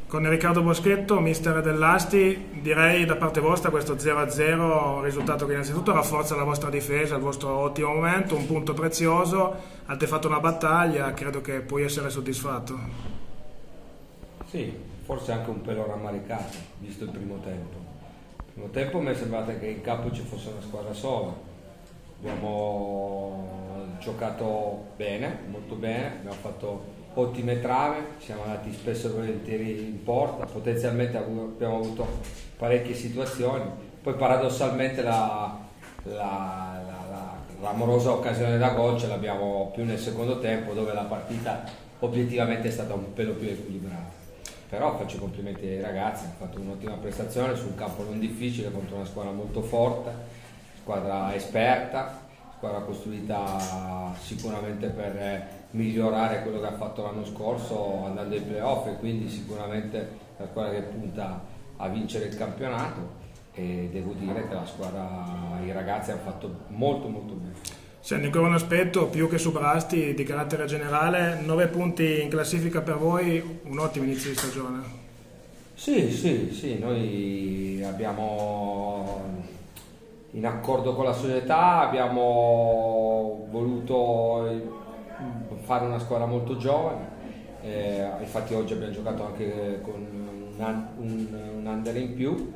Con Riccardo Boschetto, mister dell'Asti, direi da parte vostra questo 0-0 un risultato che innanzitutto rafforza la vostra difesa, il vostro ottimo momento, un punto prezioso, avete fatto una battaglia, credo che puoi essere soddisfatto. Sì, forse anche un pelo rammaricato, visto il primo tempo. Il primo tempo mi è sembrato che in campo ci fosse una squadra sola. Abbiamo giocato bene, molto bene, abbiamo fatto ottime trame, siamo andati spesso e volentieri in porta, potenzialmente abbiamo avuto parecchie situazioni, poi paradossalmente l'amorosa occasione da gol ce l'abbiamo più nel secondo tempo, dove la partita obiettivamente è stata un pelo più equilibrata. Però faccio complimenti ai ragazzi, hanno fatto un'ottima prestazione su un campo non difficile contro una squadra molto forte, squadra esperta, squadra costruita sicuramente per migliorare quello che ha fatto l'anno scorso andando ai playoff, e quindi sicuramente la squadra che punta a vincere il campionato, e devo dire che la squadra, i ragazzi hanno fatto molto molto bene. Senti, ancora un aspetto più che su Brasti di carattere generale, 9 punti in classifica per voi, un ottimo inizio di stagione. Sì, noi abbiamo, in accordo con la società, abbiamo voluto fare una squadra molto giovane, infatti oggi abbiamo giocato anche con un under in più,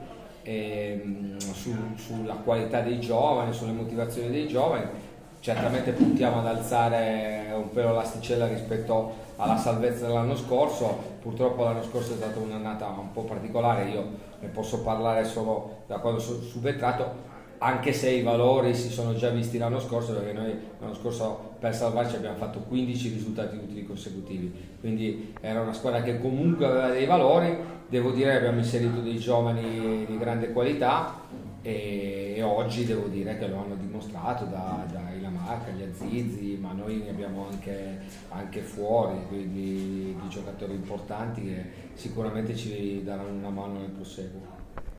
sulla qualità dei giovani, sulle motivazioni dei giovani. Certamente puntiamo ad alzare un pelo l'asticella rispetto alla salvezza dell'anno scorso. Purtroppo l'anno scorso è stata un'annata un po' particolare, io ne posso parlare solo da quando sono subentrato, anche se i valori si sono già visti l'anno scorso, perché noi l'anno scorso per salvarci abbiamo fatto 15 risultati utili consecutivi, quindi era una squadra che comunque aveva dei valori. Devo dire che abbiamo inserito dei giovani di grande qualità, e oggi devo dire che lo hanno dimostrato, dai Lamarca, gli Azizi, ma noi ne abbiamo anche fuori, quindi di giocatori importanti che sicuramente ci daranno una mano nel proseguo.